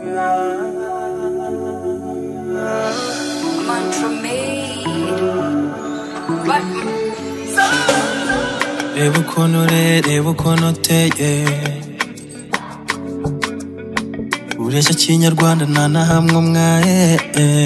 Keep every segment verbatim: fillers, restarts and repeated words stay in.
Reba ukuntu ure, reba ukuntu uteye, ureshya kinyarwanda nta na hamwe umwaye.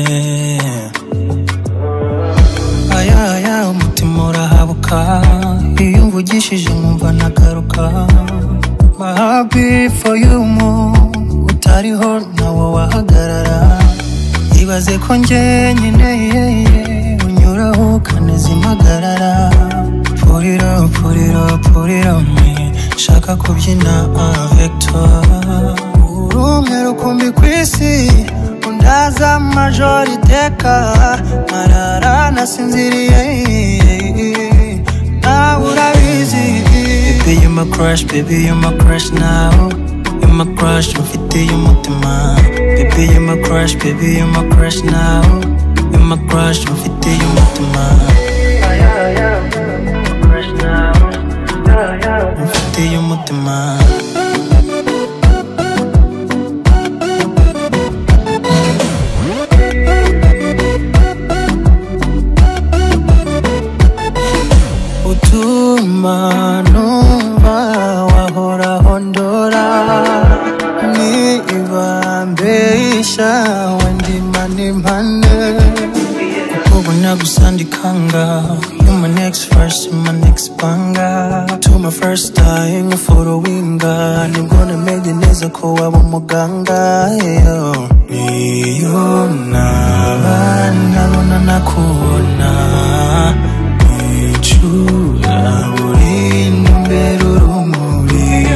Aya aya umutima urahabuka, iyo umvugishije nkumva nagaruka. My heart beat for you mo, utariho nawo wahagarara. Ibaze ko njye nyine unyuraho ukaneza impagarara. Put it up, put it up, put it on me. Shaka kubyina avec toi. Urumwe rukumbi kwisi, undaza majoriteka. Marara nasinziriye, nawe urabizi. Baby you my crush, baby you my crush now. You my crush, mfite y'umutima. Baby you my crush, baby you my crush now. You my crush, mfite y'umutima. Mfite y'umutima. Utuma numva wahoraho ndora, niba mbesha wendima n'impane. Kuko nagusandikanga, you're my next verse, you're my next banga. To my first time followinga, nibwo namenye neza ko waba umuganga. Iyo naba nabona nakubona, nicura uri imbere urumuri.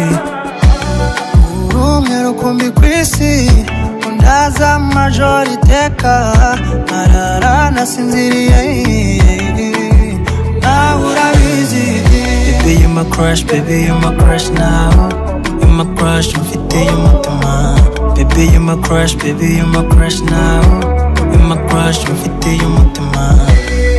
Urumwe rukumbi kwisi, undaza majoriteka. Marara nasinziriye, nawe urabizi. Baby you my crush, baby you my crush now. You my crush, mfite y'umutima. Baby you my crush, baby you my crush now. You my crush, mfite y'umutima.